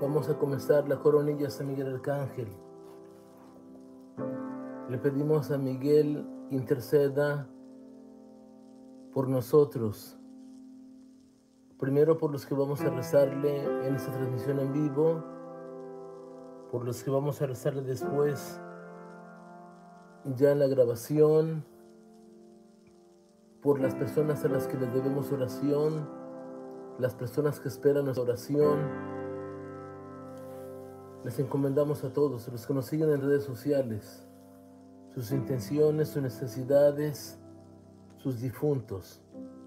Vamos a comenzar la coronilla a San Miguel Arcángel. Le pedimos a Miguel interceda por nosotros. Primero por los que vamos a rezarle en esta transmisión en vivo, por los que vamos a rezarle después ya en la grabación, por las personas a las que les debemos oración, las personas que esperan nuestra oración. Les encomendamos a todos, los que nos siguen en redes sociales, sus intenciones, sus necesidades, sus difuntos.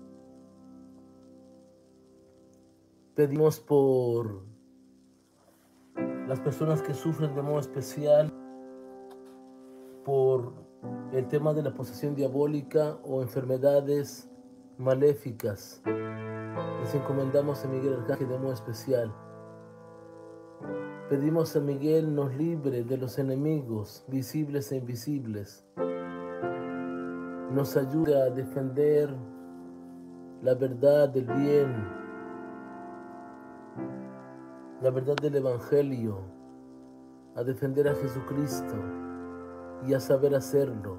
Pedimos por las personas que sufren de modo especial por el tema de la posesión diabólica o enfermedades maléficas. Les encomendamos a Miguel Arcángel de modo especial. Pedimos a Miguel nos libre de los enemigos visibles e invisibles. Nos ayude a defender la verdad del bien, la verdad del Evangelio, a defender a Jesucristo y a saber hacerlo.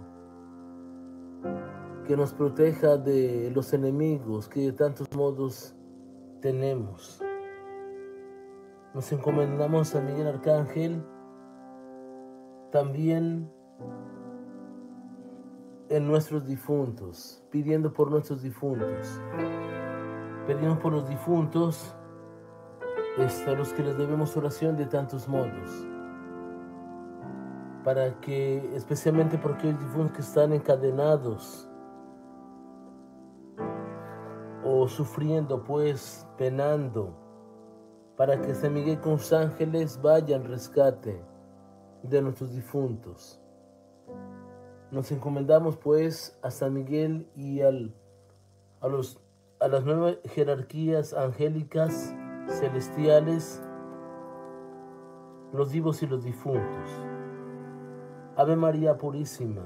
Que nos proteja de los enemigos que de tantos modos tenemos. Nos encomendamos a Miguel Arcángel también en nuestros difuntos, pidiendo por nuestros difuntos. Pedimos por los difuntos, a los que les debemos oración de tantos modos, para que, especialmente por aquellos difuntos que están encadenados o sufriendo, pues, penando, para que San Miguel con sus ángeles vaya al rescate de nuestros difuntos. Nos encomendamos pues a San Miguel y a las nuevas jerarquías angélicas, celestiales, los vivos y los difuntos. Ave María Purísima,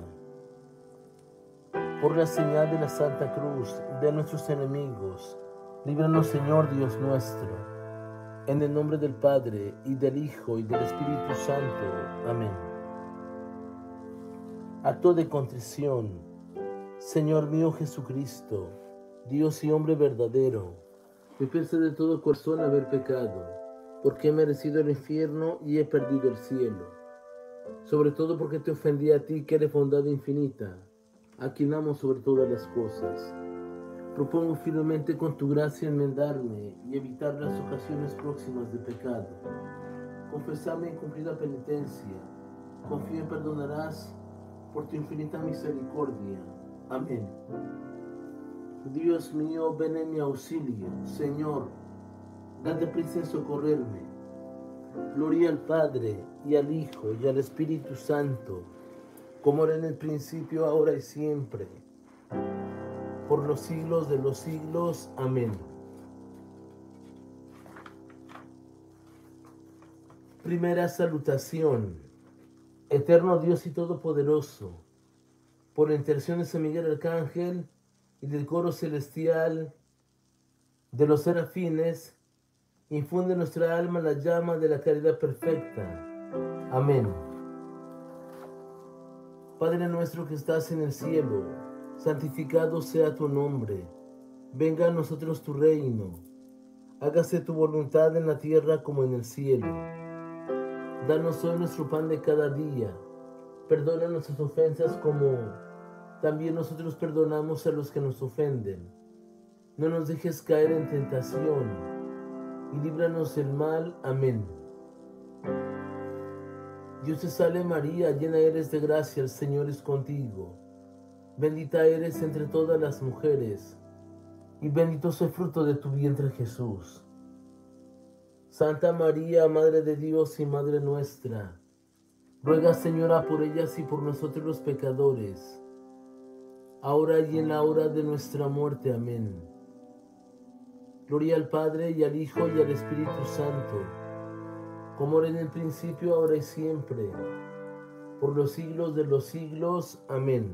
por la señal de la Santa Cruz de nuestros enemigos, líbranos Señor Dios nuestro. En el nombre del Padre, y del Hijo, y del Espíritu Santo. Amén. Acto de contrición. Señor mío Jesucristo, Dios y hombre verdadero, me pienso de todo corazón haber pecado, porque he merecido el infierno y he perdido el cielo. Sobre todo porque te ofendí a ti, que eres bondad infinita, a quien amo sobre todas las cosas. Propongo firmemente con tu gracia enmendarme y evitar las ocasiones próximas de pecado. Confesarme en cumplida penitencia. Confío en perdonarás por tu infinita misericordia. Amén. Dios mío, ven en mi auxilio. Señor, date prisa en socorrerme. Gloria al Padre, y al Hijo, y al Espíritu Santo, como era en el principio, ahora y siempre, por los siglos de los siglos. Amén. Primera salutación. Eterno Dios y Todopoderoso, por la intercesión de San Miguel Arcángel y del coro celestial de los serafines, infunde en nuestra alma la llama de la caridad perfecta. Amén. Padre nuestro que estás en el cielo, santificado sea tu nombre. Venga a nosotros tu reino. Hágase tu voluntad en la tierra como en el cielo. Danos hoy nuestro pan de cada día. Perdona nuestras ofensas como también nosotros perdonamos a los que nos ofenden. No nos dejes caer en tentación y líbranos del mal. Amén. Dios te salve María, llena eres de gracia, el Señor es contigo. Bendita eres entre todas las mujeres, y bendito es el fruto de tu vientre Jesús. Santa María, Madre de Dios y Madre nuestra, ruega Señora por ellas y por nosotros los pecadores, ahora y en la hora de nuestra muerte. Amén. Gloria al Padre, y al Hijo, y al Espíritu Santo, como era en el principio, ahora y siempre, por los siglos de los siglos. Amén.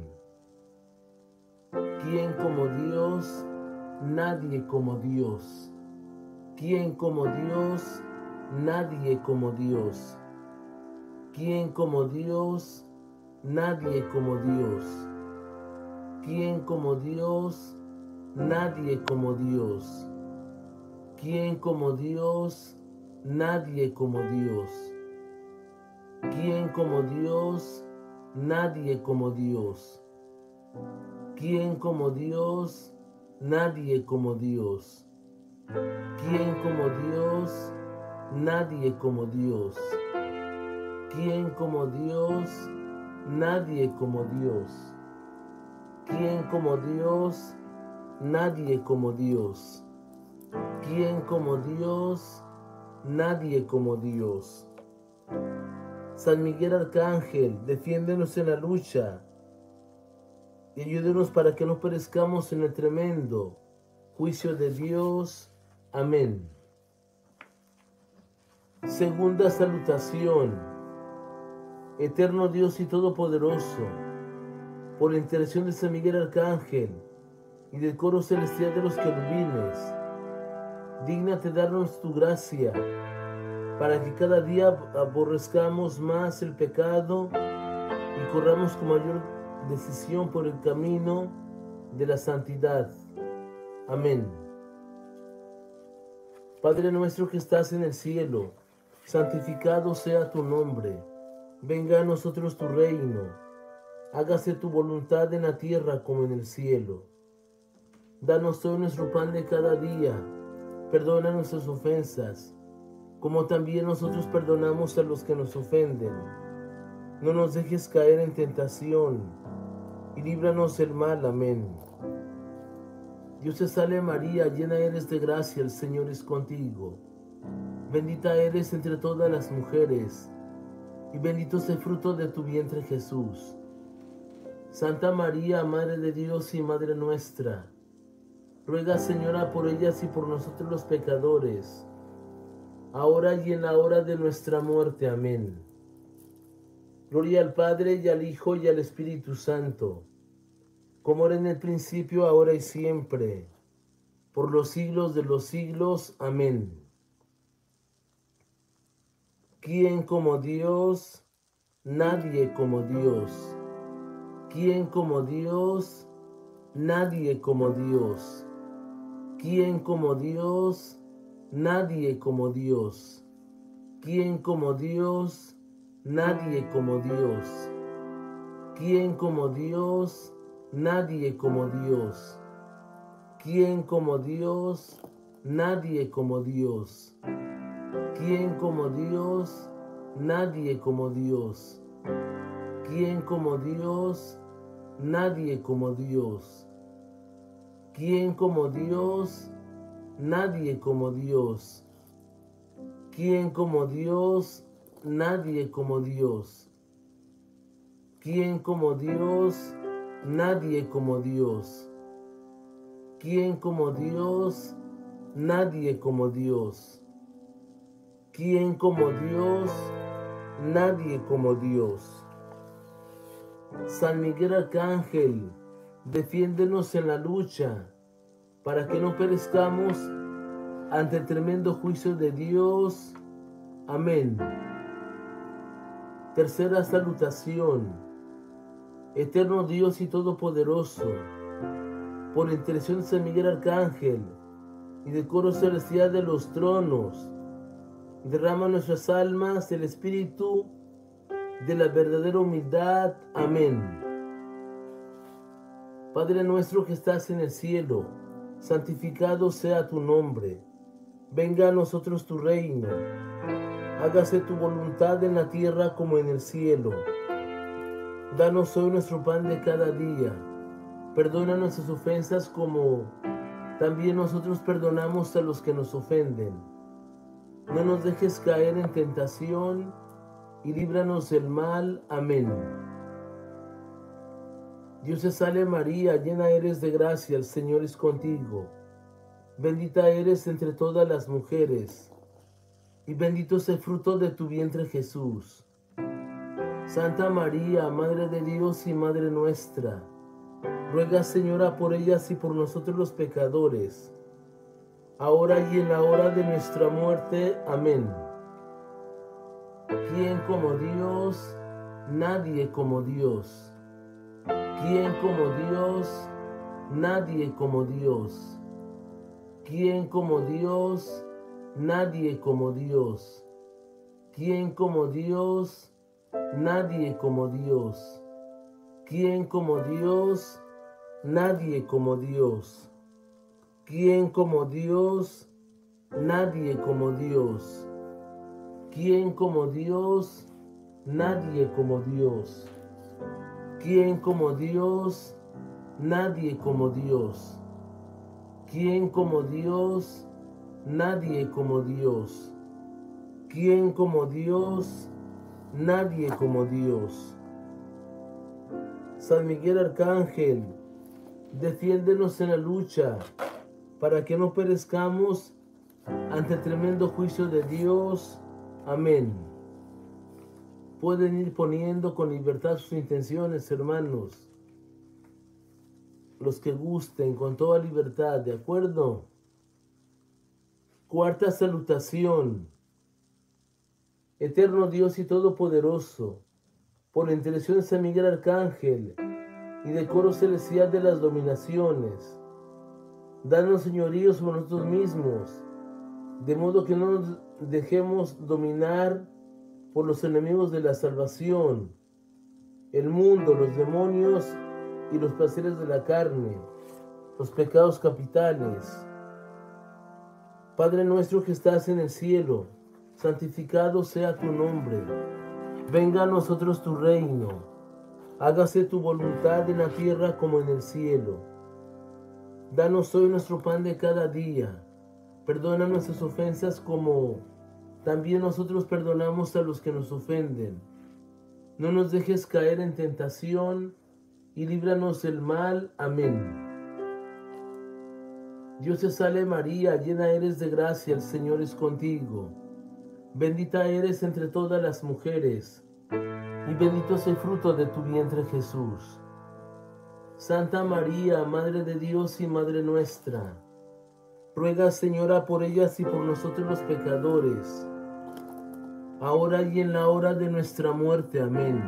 ¿Quién como Dios? Nadie como Dios. ¿Quién como Dios? Nadie como Dios. ¿Quién como Dios? Nadie como Dios. ¿Quién como Dios? Nadie como Dios. ¿Quién como Dios? Nadie como Dios. ¿Quién como Dios? Nadie como Dios. ¿Quién como Dios? Nadie como Dios. ¿Quién como Dios? Nadie como Dios. ¿Quién como Dios? Nadie como Dios. ¿Quién como Dios? Nadie como Dios. ¿Quién como Dios? Nadie como Dios. San Miguel Arcángel, defiéndenos en la lucha y ayúdenos para que no perezcamos en el tremendo juicio de Dios. Amén. Segunda salutación. Eterno Dios y Todopoderoso, por la intercesión de San Miguel Arcángel y del coro celestial de los querubines, dígnate darnos tu gracia para que cada día aborrezcamos más el pecado y corramos con mayor decisión por el camino de la santidad. Amén. Padre nuestro que estás en el cielo, santificado sea tu nombre. Venga a nosotros tu reino. Hágase tu voluntad en la tierra como en el cielo. Danos hoy nuestro pan de cada día. Perdona nuestras ofensas, como también nosotros perdonamos a los que nos ofenden. No nos dejes caer en tentación, y líbranos del mal. Amén. Dios te salve María, llena eres de gracia, el Señor es contigo. Bendita eres entre todas las mujeres, y bendito es el fruto de tu vientre Jesús. Santa María, Madre de Dios y Madre nuestra, ruega, Señora, por ellas y por nosotros los pecadores, ahora y en la hora de nuestra muerte. Amén. Gloria al Padre, y al Hijo, y al Espíritu Santo, como era en el principio, ahora y siempre, por los siglos de los siglos. Amén. ¿Quién como Dios? Nadie como Dios. ¿Quién como Dios? Nadie como Dios. ¿Quién como Dios? Nadie como Dios. ¿Quién como Dios? Nadie como Dios. ¿Quién como Dios? Nadie como Dios. ¿Quién como Dios? Nadie como Dios. ¿Quién como Dios? Nadie como Dios. ¿Quién como Dios? Nadie como Dios. ¿Quién como Dios? Nadie como Dios. ¿Quién como Dios? Nadie como Dios. ¿Quién como Dios? Nadie como Dios. ¿Quién como Dios? Nadie como Dios. ¿Quién como Dios? Nadie como Dios. San Miguel Arcángel, defiéndenos en la lucha, para que no perezcamos ante el tremendo juicio de Dios. Amén. Tercera salutación. Eterno Dios y Todopoderoso, por la intercesión de San Miguel Arcángel y del coro celestial de los tronos, derrama en nuestras almas el espíritu de la verdadera humildad. Amén. Padre nuestro que estás en el cielo, santificado sea tu nombre. Venga a nosotros tu reino. Hágase tu voluntad en la tierra como en el cielo. Danos hoy nuestro pan de cada día. Perdona nuestras ofensas como también nosotros perdonamos a los que nos ofenden. No nos dejes caer en tentación y líbranos del mal. Amén. Dios te salve María, llena eres de gracia, el Señor es contigo. Bendita eres entre todas las mujeres, y bendito es el fruto de tu vientre Jesús. Santa María, Madre de Dios y Madre nuestra, ruega, Señora, por ellas y por nosotros los pecadores, ahora y en la hora de nuestra muerte. Amén. ¿Quién como Dios? Nadie como Dios. ¿Quién como Dios? Nadie como Dios. ¿Quién como Dios? Nadie como Dios. ¿Quién como Dios? Nadie como Dios. ¿Quién como Dios? Nadie como Dios. ¿Quién como Dios? Nadie como Dios. ¿Quién como Dios? Nadie como Dios. ¿Quién como Dios? Nadie como Dios. ¿Quién como Dios? Nadie como Dios. ¿Quién como Dios? Nadie como Dios. San Miguel Arcángel, defiéndenos en la lucha para que no perezcamos ante el tremendo juicio de Dios. Amén. Pueden ir poniendo con libertad sus intenciones, hermanos. Los que gusten, con toda libertad, ¿de acuerdo? Cuarta salutación. Eterno Dios y Todopoderoso, por la intercesión de San Miguel Arcángel y del coro celestial de las dominaciones, danos señorío sobre nosotros mismos, de modo que no nos dejemos dominar por los enemigos de la salvación, el mundo, los demonios y los placeres de la carne, los pecados capitales. Padre nuestro que estás en el cielo, santificado sea tu nombre. Venga a nosotros tu reino. Hágase tu voluntad en la tierra como en el cielo. Danos hoy nuestro pan de cada día. Perdona nuestras ofensas como también nosotros perdonamos a los que nos ofenden. No nos dejes caer en tentación y líbranos del mal. Amén. Dios te salve María, llena eres de gracia, el Señor es contigo. Bendita eres entre todas las mujeres, y bendito es el fruto de tu vientre Jesús. Santa María, Madre de Dios y Madre nuestra, ruega, Señora, por ellas y por nosotros los pecadores, ahora y en la hora de nuestra muerte. Amén.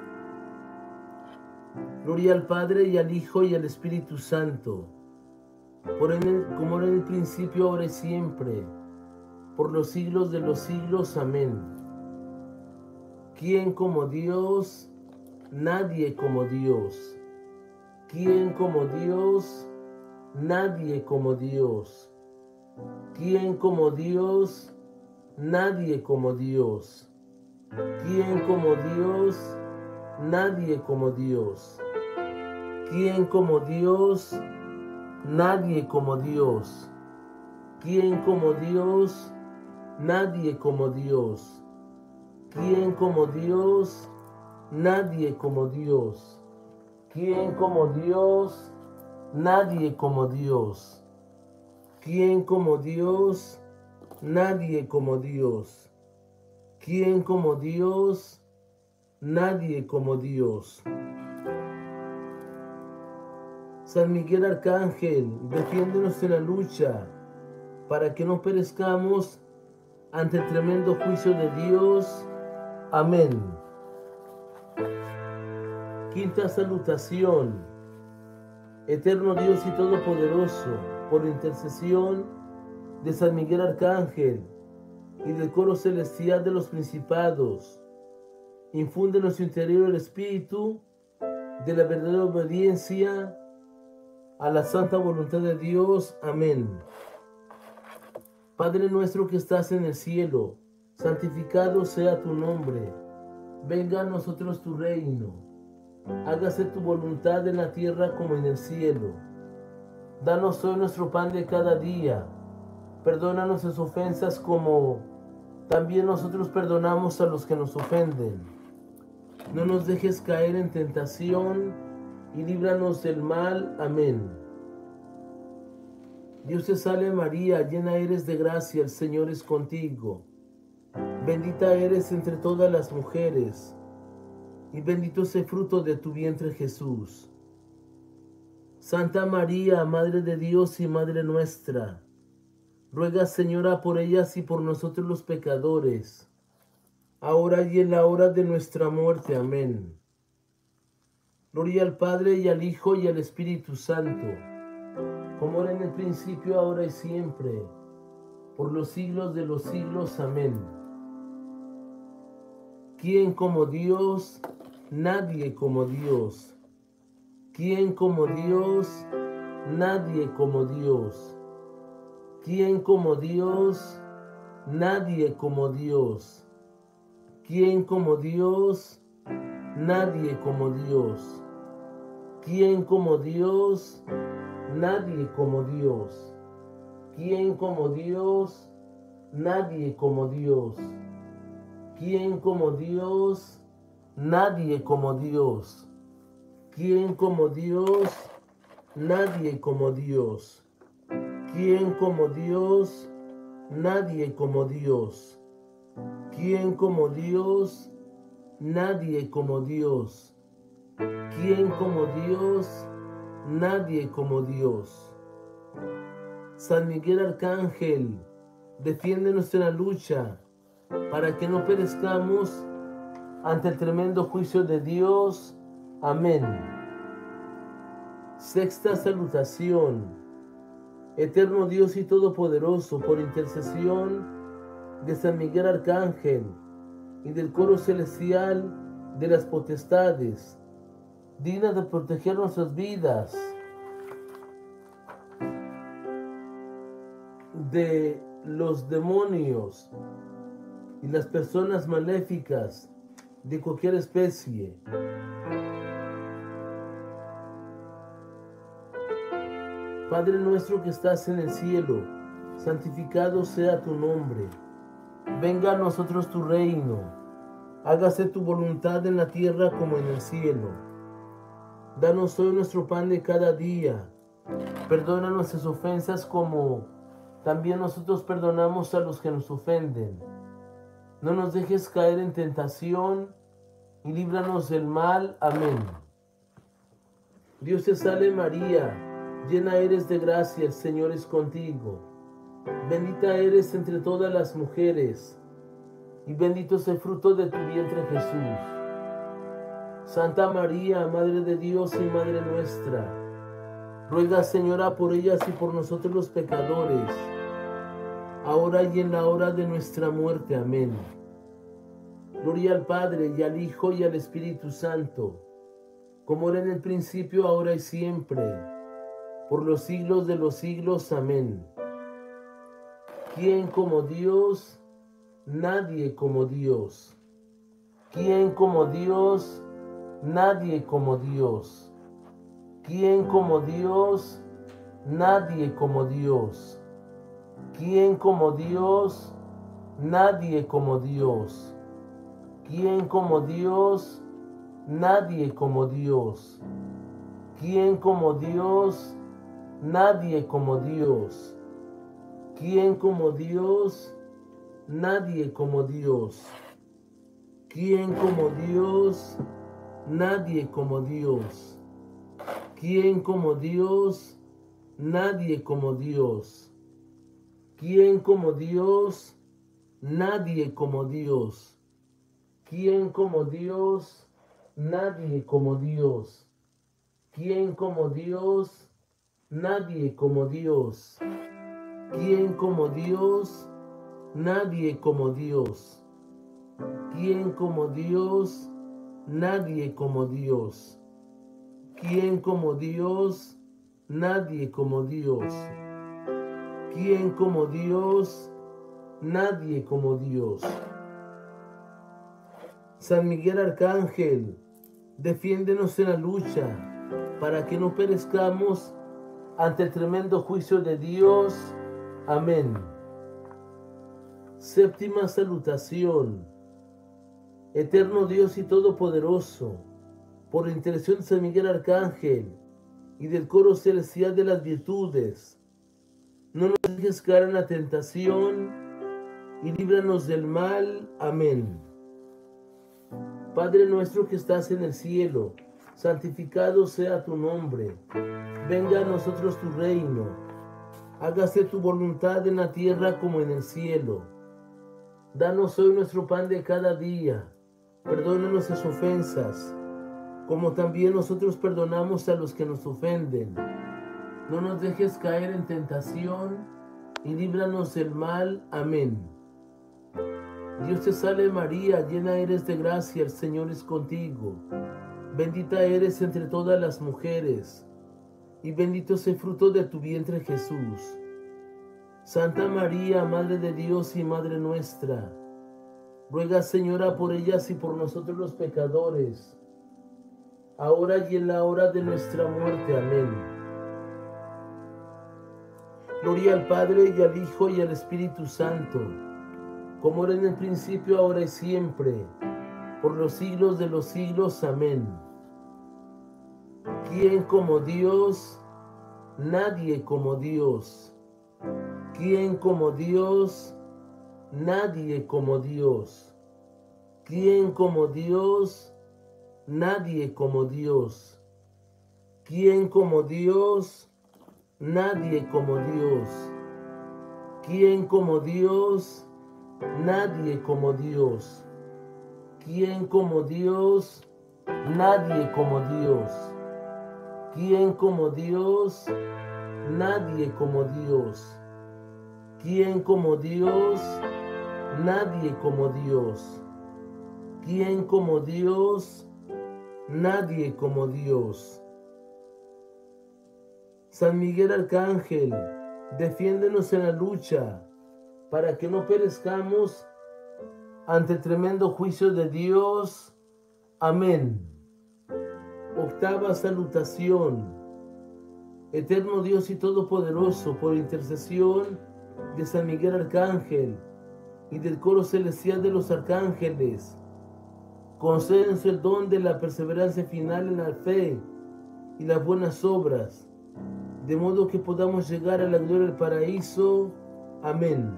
Gloria al Padre, y al Hijo, y al Espíritu Santo, como era en el principio, ahora y siempre, por los siglos de los siglos. Amén. ¿Quién como Dios? Nadie como Dios. ¿Quién como Dios? Nadie como Dios. ¿Quién como Dios? Nadie como Dios. ¿Quién como Dios? Nadie como Dios. ¿Quién como Dios? Nadie como Dios. ¿Quién como Dios? Nadie como Dios. ¿Quién como Dios? Nadie como Dios. ¿Quién como Dios? Nadie como Dios. ¿Quién como Dios? Nadie como Dios. ¿Quién como Dios? Nadie como Dios. San Miguel Arcángel, defiéndenos en la lucha para que no perezcamos ante el tremendo juicio de Dios. Amén. Quinta salutación. Eterno Dios y Todopoderoso, por intercesión de San Miguel Arcángel y del coro celestial de los principados, infunde en nuestro interior el espíritu de la verdadera obediencia a la santa voluntad de Dios. Amén. Padre nuestro que estás en el cielo, santificado sea tu nombre. Venga a nosotros tu reino. Hágase tu voluntad en la tierra como en el cielo. Danos hoy nuestro pan de cada día. Perdona nuestras ofensas como también nosotros perdonamos a los que nos ofenden. No nos dejes caer en tentación y líbranos del mal. Amén. Dios te salve María, llena eres de gracia, el Señor es contigo. Bendita eres entre todas las mujeres, y bendito es el fruto de tu vientre Jesús. Santa María, Madre de Dios y Madre nuestra, ruega, Señora, por ellas y por nosotros los pecadores, ahora y en la hora de nuestra muerte. Amén. Gloria al Padre, y al Hijo, y al Espíritu Santo, como era en el principio, ahora y siempre, por los siglos de los siglos. Amén. ¿Quién como Dios? Nadie como Dios. ¿Quién como Dios? Nadie como Dios. ¿Quién como Dios? Nadie como Dios. ¿Quién como Dios? Nadie como Dios. ¿Quién como Dios? Nadie como Dios. ¿Quién como Dios? Nadie como Dios. ¿Quién como Dios? Nadie como Dios. ¿Quién como Dios? Nadie como Dios. ¿Quién como Dios? Nadie como Dios. ¿Quién como Dios? Nadie como Dios. ¿Quién como Dios? Nadie como Dios. San Miguel Arcángel, defiéndenos en la lucha, para que no perezcamos ante el tremendo juicio de Dios. Amén. Sexta salutación. Eterno Dios y Todopoderoso, por intercesión de San Miguel Arcángel y del coro celestial de las potestades, digna de proteger nuestras vidas de los demonios y las personas maléficas de cualquier especie. Padre nuestro que estás en el cielo, santificado sea tu nombre. Venga a nosotros tu reino. Hágase tu voluntad en la tierra como en el cielo. Danos hoy nuestro pan de cada día. Perdona nuestras ofensas como también nosotros perdonamos a los que nos ofenden. No nos dejes caer en tentación y líbranos del mal. Amén. Dios te salve María, llena eres de gracia, el Señor es contigo. Bendita eres entre todas las mujeres, y bendito es el fruto de tu vientre Jesús. Santa María, Madre de Dios y Madre nuestra, ruega, Señora, por ellas y por nosotros los pecadores, ahora y en la hora de nuestra muerte. Amén. Gloria al Padre, y al Hijo, y al Espíritu Santo, como era en el principio, ahora y siempre, por los siglos de los siglos. Amén. ¿Quién como Dios? Nadie como Dios. ¿Quién como Dios? Nadie como Dios. ¿Quién como Dios? Nadie como Dios. ¿Quién como Dios? Nadie como Dios. ¿Quién como Dios? Nadie como Dios. ¿Quién como Dios? Nadie como Dios. ¿Quién como Dios? Nadie como Dios. ¿Quién como Dios? Nadie como Dios. ¿Quién como Dios? Nadie como Dios. ¿Quién como Dios? Nadie como Dios. ¿Quién como Dios? Nadie como Dios. ¿Quién como Dios? Nadie como Dios. ¿Quién como Dios? Nadie como Dios. ¿Quién como Dios? Nadie como Dios. ¿Quién como Dios? Nadie como Dios. ¿Quién como Dios? Nadie como Dios. San Miguel Arcángel, defiéndenos en la lucha, para que no perezcamos ante el tremendo juicio de Dios. Amén. Séptima salutación. Eterno Dios y Todopoderoso, por la intercesión de San Miguel Arcángel y del coro celestial de las virtudes, no nos dejes caer en la tentación y líbranos del mal. Amén. Padre nuestro que estás en el cielo, santificado sea tu nombre. Venga a nosotros tu reino. Hágase tu voluntad en la tierra como en el cielo. Danos hoy nuestro pan de cada día. Perdona nuestras ofensas, como también nosotros perdonamos a los que nos ofenden. No nos dejes caer en tentación y líbranos del mal. Amén. Dios te salve María, llena eres de gracia, el Señor es contigo. Bendita eres entre todas las mujeres, y bendito es el fruto de tu vientre Jesús. Santa María, Madre de Dios y Madre nuestra, ruega, Señora, por ellas y por nosotros los pecadores, ahora y en la hora de nuestra muerte. Amén. Gloria al Padre, y al Hijo, y al Espíritu Santo, como era en el principio, ahora y siempre, por los siglos de los siglos. Amén. ¿Quién como Dios? Nadie como Dios. ¿Quién como Dios? Nadie como Dios. ¿Quién como Dios? Nadie como Dios. ¿Quién como Dios? Nadie como Dios. ¿Quién como Dios? Nadie como Dios. ¿Quién como Dios? Nadie como Dios. ¿Quién como Dios? Nadie como Dios. ¿Quién como Dios? Nadie como Dios. ¿Quién como Dios? Nadie como Dios. San Miguel Arcángel, defiéndenos en la lucha, para que no perezcamos ante el tremendo juicio de Dios. Amén. Octava salutación. Eterno Dios y Todopoderoso, por intercesión de San Miguel Arcángel y del coro celestial de los arcángeles, concédenos el don de la perseverancia final en la fe y las buenas obras, de modo que podamos llegar a la gloria del paraíso. Amén.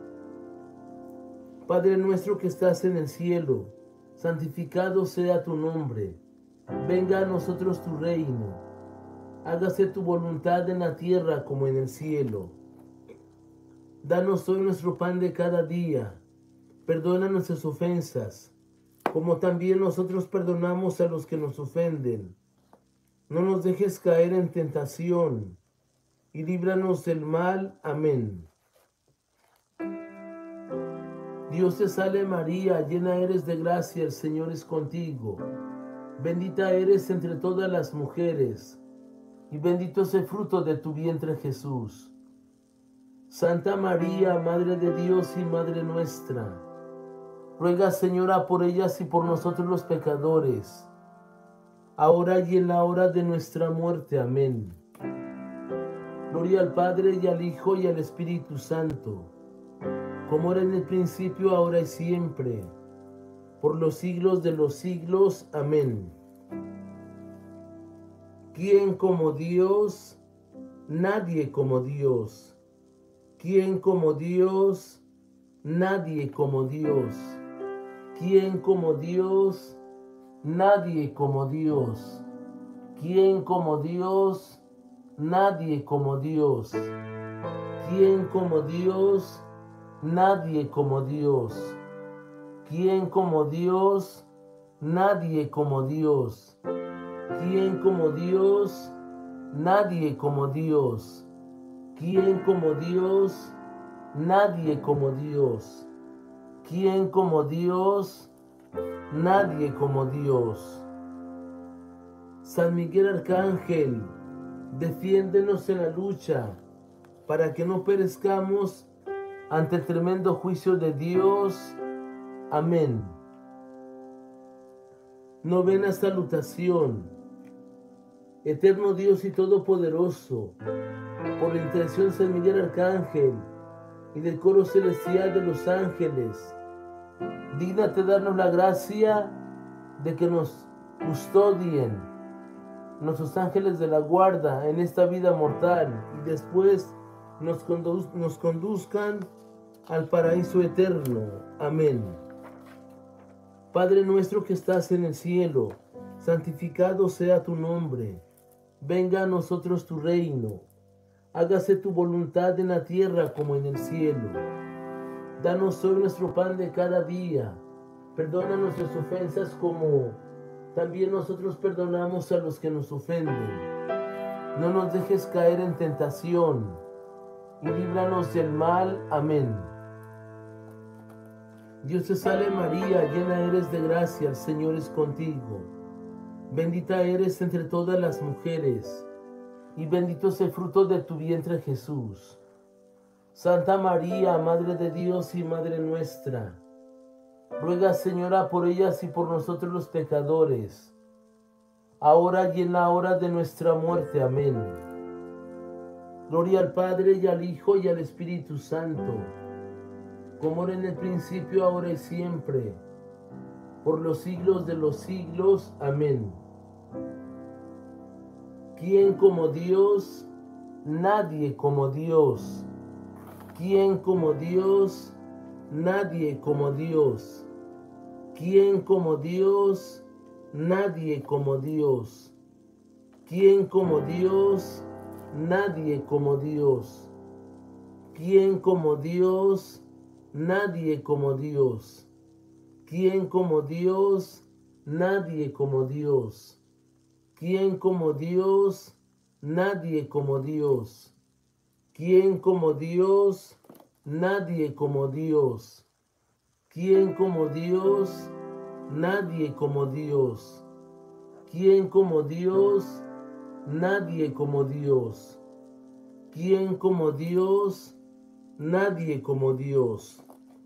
Padre nuestro que estás en el cielo, santificado sea tu nombre. Venga a nosotros tu reino. Hágase tu voluntad en la tierra como en el cielo. Danos hoy nuestro pan de cada día. Perdona nuestras ofensas, como también nosotros perdonamos a los que nos ofenden. No nos dejes caer en tentación, y líbranos del mal. Amén. Dios te salve María, llena eres de gracia, el Señor es contigo. Bendita eres entre todas las mujeres, y bendito es el fruto de tu vientre Jesús. Santa María, Madre de Dios y Madre nuestra, ruega, Señora, por ellas y por nosotros los pecadores, ahora y en la hora de nuestra muerte. Amén. Gloria al Padre, y al Hijo, y al Espíritu Santo, como era en el principio, ahora y siempre, por los siglos de los siglos. Amén. ¿Quién como Dios? Nadie como Dios. ¿Quién como Dios? Nadie como Dios. ¿Quién como Dios? Nadie como Dios. ¿Quién como Dios? Nadie como Dios. ¿Quién como Dios? Nadie como Dios. ¿Quién como Dios? Nadie como Dios. ¿Quién como Dios? Nadie como Dios. ¿Quién como Dios? Nadie como Dios. ¿Quién como Dios? Nadie como Dios. San Miguel Arcángel, defiéndenos en la lucha, para que no perezcamos ante el tremendo juicio de Dios. Amén. Novena salutación. Eterno Dios y Todopoderoso, por la intercesión de San Miguel Arcángel y del coro celestial de los ángeles, dígnate darnos la gracia de que nos custodien nuestros ángeles de la guarda en esta vida mortal y después nos conduzcan al paraíso eterno. Amén. Padre nuestro que estás en el cielo, santificado sea tu nombre. Venga a nosotros tu reino. Hágase tu voluntad en la tierra como en el cielo. Danos hoy nuestro pan de cada día. Perdona nuestras ofensas como también nosotros perdonamos a los que nos ofenden. No nos dejes caer en tentación y líbranos del mal. Amén. Dios te salve María, llena eres de gracia, el Señor es contigo. Bendita eres entre todas las mujeres, y bendito es el fruto de tu vientre Jesús. Santa María, Madre de Dios y Madre nuestra, ruega, Señora, por ellas y por nosotros los pecadores, ahora y en la hora de nuestra muerte. Amén. Gloria al Padre, y al Hijo, y al Espíritu Santo, como era en el principio, ahora y siempre, por los siglos de los siglos. Amén. ¿Quién como Dios? Nadie como Dios. ¿Quién como Dios? Nadie como Dios. ¿Quién como Dios? Nadie como Dios. ¿Quién como Dios? Nadie como Dios. ¿Quién como Dios? Nadie como Dios. ¿Quién como Dios? Nadie como Dios. ¿Quién como Dios? Nadie como Dios. ¿Quién como Dios? Nadie como Dios. ¿Quién como Dios? Nadie como Dios. ¿Quién como Dios? Nadie como Dios. ¿Quién como Dios? Nadie como Dios.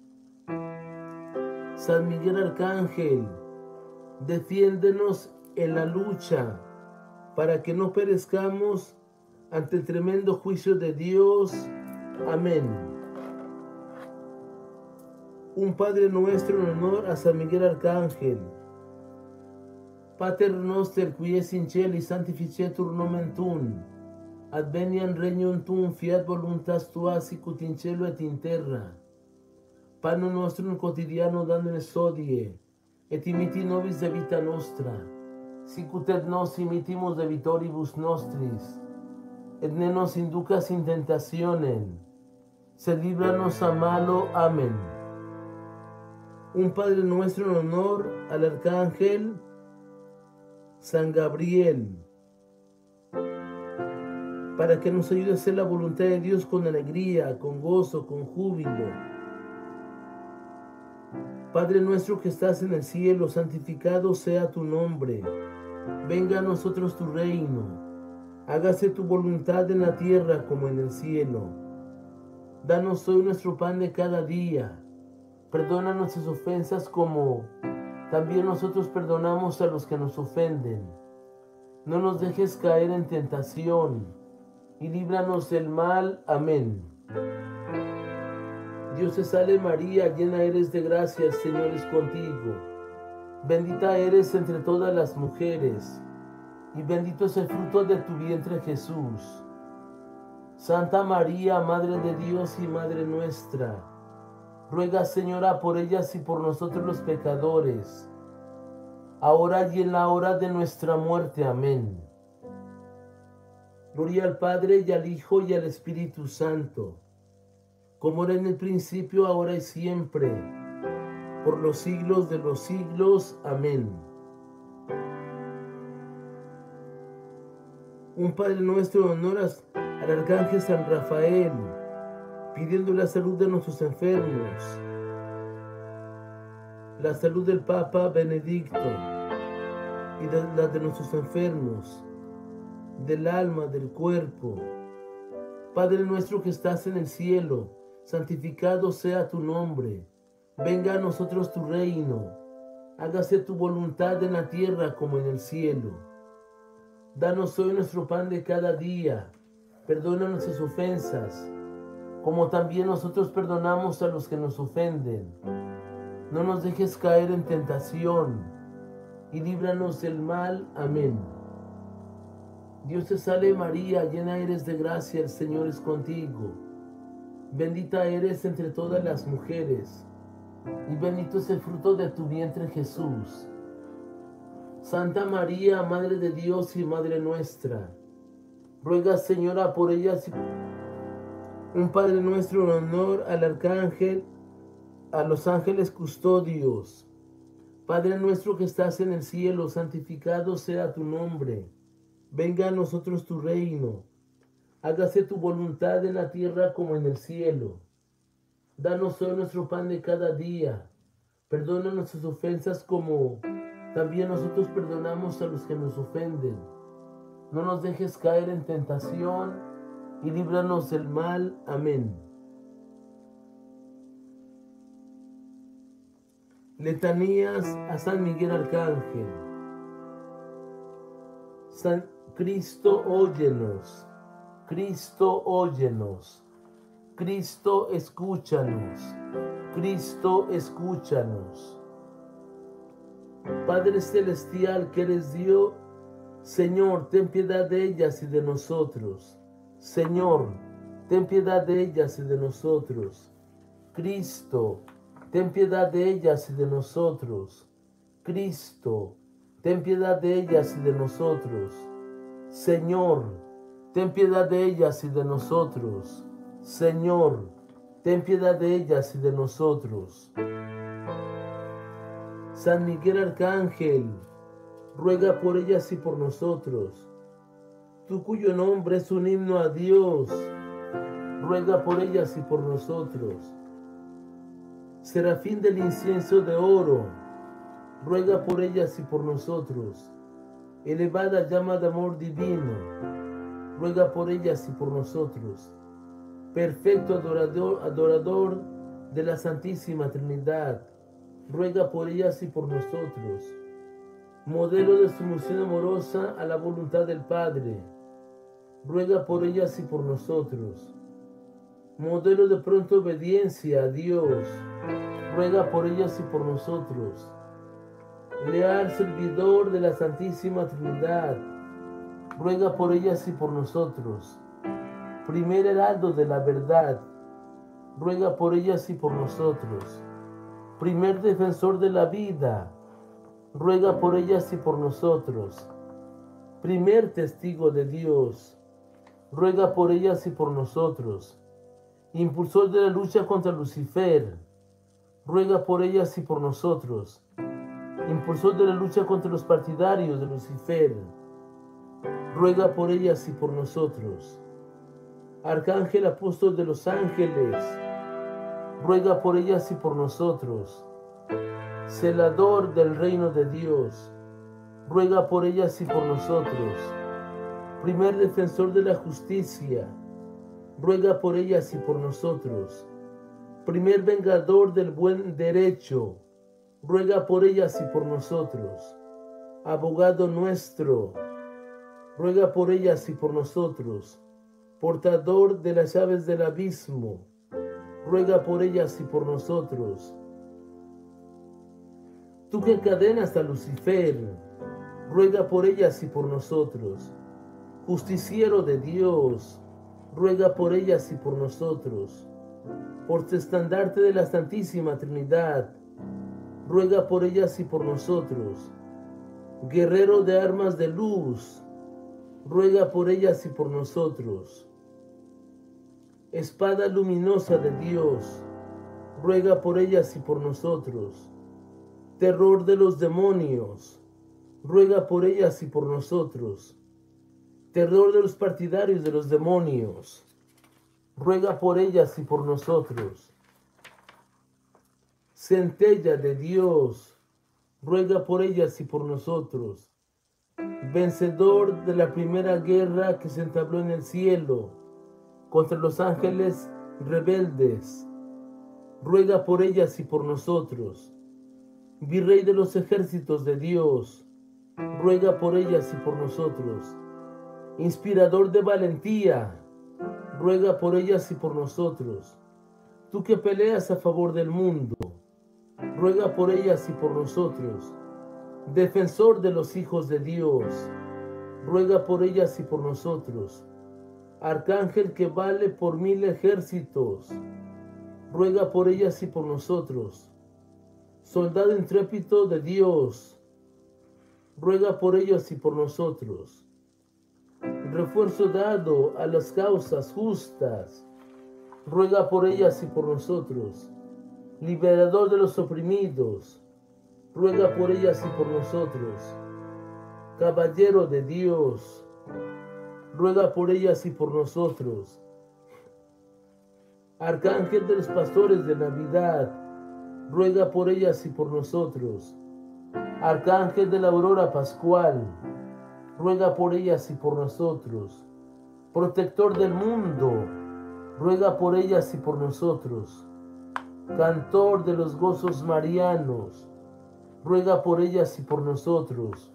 San Miguel Arcángel, defiéndenos en la lucha para que no perezcamos ante el tremendo juicio de Dios. Amén. Un Padre Nuestro en honor a San Miguel Arcángel. Pater noster qui es in celi sanctificetur nomen tuum. Adveniat regnum tuum, fiat voluntas tua sicut in cielo et in terra. Panem nostrum quotidianum da nobis hodie, et imiti nobis debita nostra, sicut et nos imitimus debitoribus nostris, et ne nos inducas in tentationem, sed líbranos a malo. Amén. Un Padre Nuestro en honor al Arcángel San Gabriel, para que nos ayude a hacer la voluntad de Dios con alegría, con gozo, con júbilo. Padre nuestro que estás en el cielo, santificado sea tu nombre. Venga a nosotros tu reino. Hágase tu voluntad en la tierra como en el cielo. Danos hoy nuestro pan de cada día. Perdona nuestras ofensas como también nosotros perdonamos a los que nos ofenden. No nos dejes caer en tentación y líbranos del mal. Amén. Dios te salve María, llena eres de gracia, el Señor es contigo. Bendita eres entre todas las mujeres, y bendito es el fruto de tu vientre Jesús. Santa María, Madre de Dios y Madre nuestra, ruega, Señora, por ellas y por nosotros los pecadores, ahora y en la hora de nuestra muerte. Amén. Gloria al Padre, y al Hijo, y al Espíritu Santo, como era en el principio, ahora y siempre, por los siglos de los siglos. Amén. Un Padre Nuestro en honor al Arcángel San Rafael, pidiendo la salud de nuestros enfermos, la salud del Papa Benedicto y la de nuestros enfermos, del alma, del cuerpo. Padre nuestro que estás en el cielo, santificado sea tu nombre. Venga a nosotros tu reino. Hágase tu voluntad en la tierra como en el cielo. Danos hoy nuestro pan de cada día. Perdona nuestras ofensas, como también nosotros perdonamos a los que nos ofenden. No nos dejes caer en tentación y líbranos del mal. Amén. Dios te salve María, llena eres de gracia, el Señor es contigo. Bendita eres entre todas las mujeres, y bendito es el fruto de tu vientre Jesús. Santa María, Madre de Dios y Madre nuestra, ruega, Señora, por ellas. Un Padre Nuestro en honor al Arcángel a los ángeles custodios. Padre nuestro que estás en el cielo, santificado sea tu nombre. Venga a nosotros tu reino. Hágase tu voluntad en la tierra como en el cielo. Danos hoy nuestro pan de cada día. Perdona nuestras ofensas como también nosotros perdonamos a los que nos ofenden. No nos dejes caer en tentación y líbranos del mal. Amén. Letanías a San Miguel Arcángel. San Cristo, óyenos. Cristo, óyenos. Cristo, escúchanos. Cristo, escúchanos. Padre celestial que eres Dios, Señor, ten piedad de ellas y de nosotros. Señor, ten piedad de ellas y de nosotros. Cristo, ten piedad de ellas y de nosotros. Cristo, ten piedad de ellas y de nosotros. Señor, ten piedad de ellas y de nosotros. Señor, ten piedad de ellas y de nosotros. San Miguel Arcángel, ruega por ellas y por nosotros. Tú cuyo nombre es un himno a Dios, ruega por ellas y por nosotros. Serafín del incienso de oro, ruega por ellas y por nosotros. Elevada llama de amor divino, ruega por ellas y por nosotros. Perfecto adorador de la Santísima Trinidad, ruega por ellas y por nosotros. Modelo de sumisión amorosa a la voluntad del Padre, ruega por ellas y por nosotros. Modelo de pronta obediencia a Dios, ruega por ellas y por nosotros. Leal servidor de la Santísima Trinidad, ruega por ellas y por nosotros. Primer heraldo de la verdad, ruega por ellas y por nosotros. Primer defensor de la vida, ruega por ellas y por nosotros. Primer testigo de Dios, ruega por ellas y por nosotros. Impulsor de la lucha contra Lucifer, ruega por ellas y por nosotros. Impulsor de la lucha contra los partidarios de Lucifer, ruega por ellas y por nosotros. Arcángel apóstol de los ángeles, ruega por ellas y por nosotros. Celador del reino de Dios, ruega por ellas y por nosotros. Primer defensor de la justicia, ruega por ellas y por nosotros. Primer vengador del buen derecho, ruega por ellas y por nosotros. Abogado nuestro, ruega por ellas y por nosotros. Portador de las llaves del abismo, ruega por ellas y por nosotros. Tú que encadenas a Lucifer, ruega por ellas y por nosotros. Justiciero de Dios, ruega por ellas y por nosotros. Portaestandarte de la Santísima Trinidad, ruega por ellas y por nosotros. Guerrero de armas de luz, ruega por ellas y por nosotros. Espada luminosa de Dios, ruega por ellas y por nosotros. Terror de los demonios, ruega por ellas y por nosotros. Terror de los partidarios de los demonios, ruega por ellas y por nosotros. Centella de Dios, ruega por ellas y por nosotros. Vencedor de la primera guerra que se entabló en el cielo contra los ángeles rebeldes, ruega por ellas y por nosotros. Virrey de los ejércitos de Dios, ruega por ellas y por nosotros. Inspirador de valentía, ruega por ellas y por nosotros. Tú que peleas a favor del mundo, ruega por ellas y por nosotros. Defensor de los hijos de Dios, ruega por ellas y por nosotros. Arcángel que vale por 1000 ejércitos, ruega por ellas y por nosotros. Soldado intrépido de Dios, ruega por ellas y por nosotros. Refuerzo dado a las causas justas, ruega por ellas y por nosotros. liberador de los oprimidos, ruega por ellas y por nosotros. Caballero de Dios, ruega por ellas y por nosotros. Arcángel de los pastores de Navidad, ruega por ellas y por nosotros. Arcángel de la aurora pascual, ruega por ellas y por nosotros. Protector del mundo, ruega por ellas y por nosotros. Cantor de los gozos marianos, ruega por ellas y por nosotros.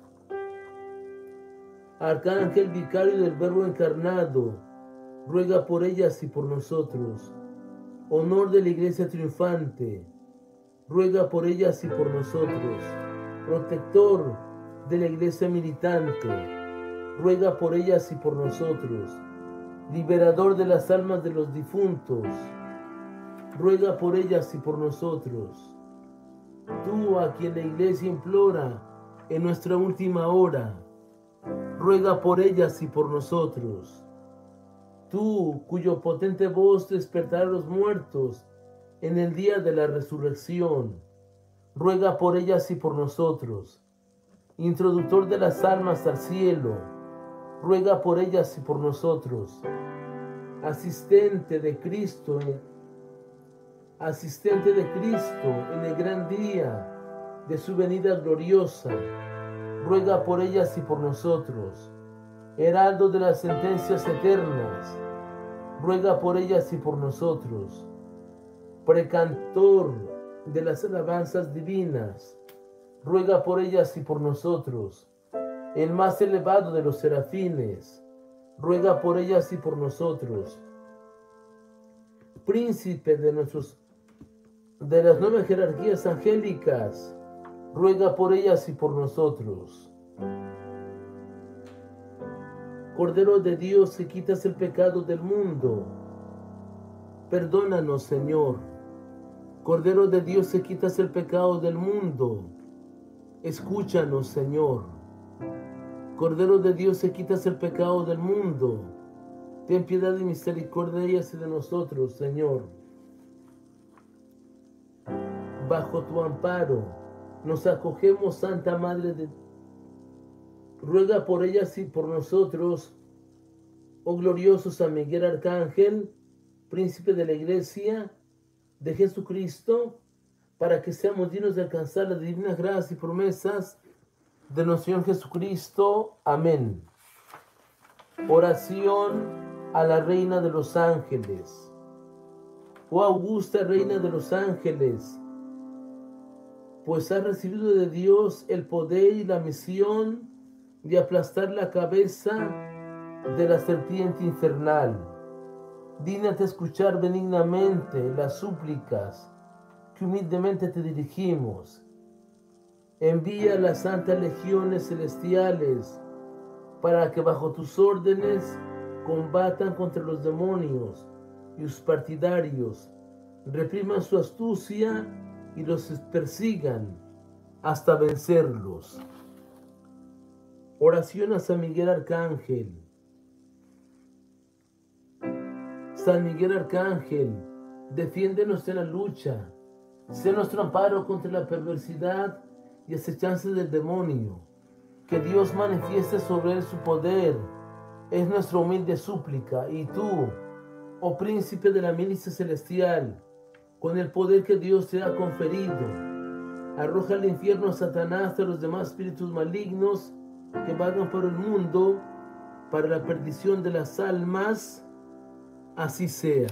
Arcángel vicario del Verbo encarnado, ruega por ellas y por nosotros. Honor de la Iglesia triunfante, ruega por ellas y por nosotros. Protector de la Iglesia militante, ruega por ellas y por nosotros. Liberador de las almas de los difuntos, ruega por ellas y por nosotros. Tú, a quien la Iglesia implora en nuestra última hora, ruega por ellas y por nosotros. Tú, cuyo potente voz despertará a los muertos en el día de la resurrección, ruega por ellas y por nosotros. Introductor de las almas al cielo, ruega por ellas y por nosotros. Asistente de Cristo en el gran día de su venida gloriosa, ruega por ellas y por nosotros. Heraldo de las sentencias eternas, ruega por ellas y por nosotros. Precantor de las alabanzas divinas, ruega por ellas y por nosotros. El más elevado de los serafines, ruega por ellas y por nosotros. Príncipe de las 9 jerarquías angélicas, ruega por ellas y por nosotros. Cordero de Dios, que quitas el pecado del mundo, perdónanos, Señor. Cordero de Dios, que quitas el pecado del mundo, escúchanos, Señor. Cordero de Dios, que quitas el pecado del mundo, ten piedad y misericordia de ellas y de nosotros, Señor. Bajo tu amparo nos acogemos, Santa Madre de Dios. Ruega por ellas y por nosotros, oh glorioso San Miguel Arcángel, príncipe de la Iglesia de Jesucristo, para que seamos dignos de alcanzar las divinas gracias y promesas de nuestro Señor Jesucristo. Amén. Oración a la Reina de los Ángeles. Oh augusta Reina de los Ángeles, pues has recibido de Dios el poder y la misión de aplastar la cabeza de la serpiente infernal. Dígnate escuchar benignamente las súplicas que humildemente te dirigimos. Envía las santas legiones celestiales para que bajo tus órdenes combatan contra los demonios y sus partidarios, repriman su astucia y los persigan hasta vencerlos. Oración a San Miguel Arcángel. San Miguel Arcángel, defiéndenos en la lucha, sé nuestro amparo contra la perversidad y acechanzas del demonio. Que Dios manifieste sobre él su poder, es nuestra humilde súplica. Y tú, oh príncipe de la milicia celestial, con el poder que Dios te ha conferido, arroja al infierno a Satanás y a los demás espíritus malignos que vagan por el mundo para la perdición de las almas. Así sea.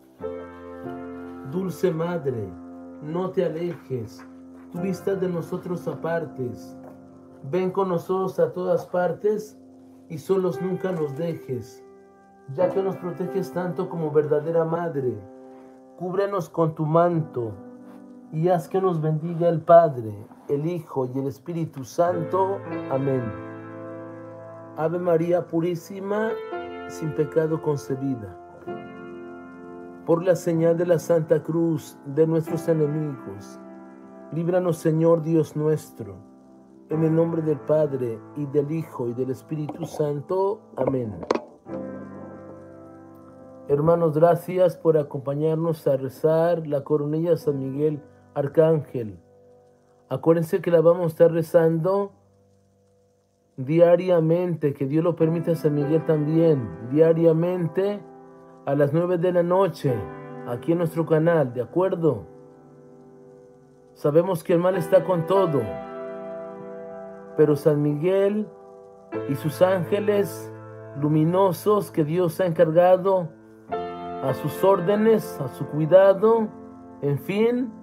Dulce Madre, no te alejes, tu vista de nosotros apartes. Ven con nosotros a todas partes y solos nunca nos dejes, ya que nos proteges tanto como verdadera Madre. Cúbrenos con tu manto y haz que nos bendiga el Padre, el Hijo y el Espíritu Santo. Amén. Ave María Purísima, sin pecado concebida. Por la señal de la Santa Cruz de nuestros enemigos, líbranos, Señor Dios nuestro, en el nombre del Padre, y del Hijo, y del Espíritu Santo. Amén. Hermanos, gracias por acompañarnos a rezar la coronilla de San Miguel Arcángel. Acuérdense que la vamos a estar rezando diariamente, que Dios lo permita a San Miguel también, diariamente a las 9 de la noche, aquí en nuestro canal, ¿de acuerdo? Sabemos que el mal está con todo, pero San Miguel y sus ángeles luminosos que Dios ha encargado a sus órdenes, a su cuidado, en fin,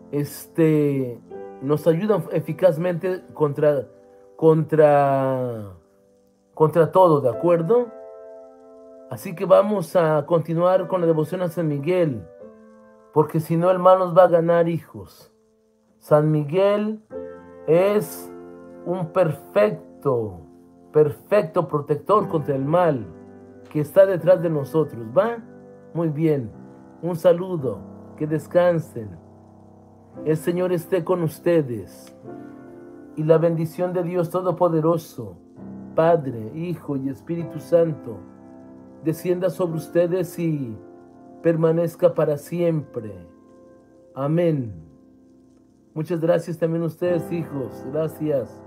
nos ayudan eficazmente contra todo, ¿de acuerdo? Así que vamos a continuar con la devoción a San Miguel, porque si no el mal nos va a ganar, hijos. San Miguel es un perfecto protector contra el mal que está detrás de nosotros, ¿va? Muy bien, un saludo, que descansen. El Señor esté con ustedes y la bendición de Dios Todopoderoso, Padre, Hijo y Espíritu Santo, descienda sobre ustedes y permanezca para siempre. Amén. Muchas gracias también a ustedes, hijos. Gracias.